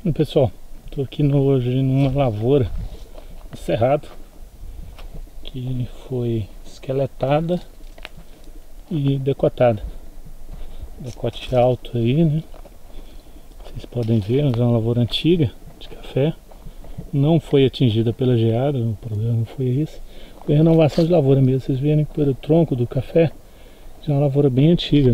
E pessoal, estou aqui hoje numa lavoura no cerrado que foi esqueletada e decotada. Decote alto aí, né? Vocês podem ver, mas é uma lavoura antiga de café. Não foi atingida pela geada, o problema não foi esse. Foi renovação de lavoura mesmo. Vocês verem pelo tronco do café, já é uma lavoura bem antiga,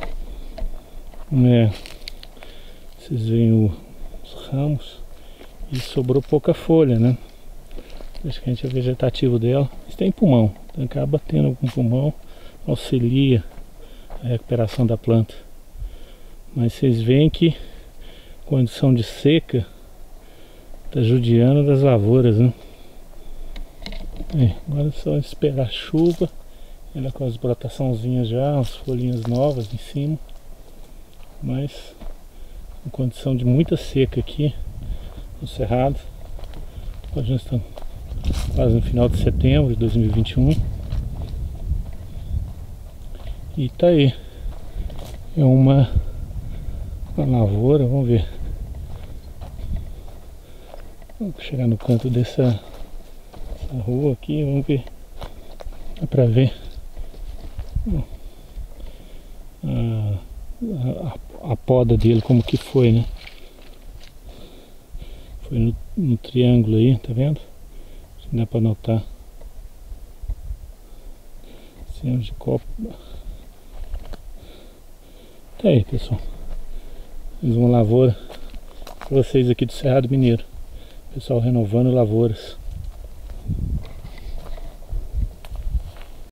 né? Vocês veem os ramos e sobrou pouca folha, né? Praticamente é vegetativo dela. Mas tem pulmão, então acaba tendo algum pulmão, auxilia a recuperação da planta. Mas vocês veem que condição de seca está judiando das lavouras, né? Agora é só esperar a chuva. Ela com as brotaçãozinhas já, as folhinhas novas em cima. Mas em condição de muita seca aqui no cerrado. Hoje nós estamos quase no final de setembro de 2021. E tá aí. É uma lavoura, vamos ver. Vamos chegar no canto dessa rua aqui, vamos ver. Dá pra ver a poda dele, como que foi, né? Foi no triângulo aí, tá vendo? Acho que dá pra notar. Cenas de copo. Tá aí, pessoal. Mais uma lavoura pra vocês aqui do Cerrado Mineiro. Pessoal renovando lavouras.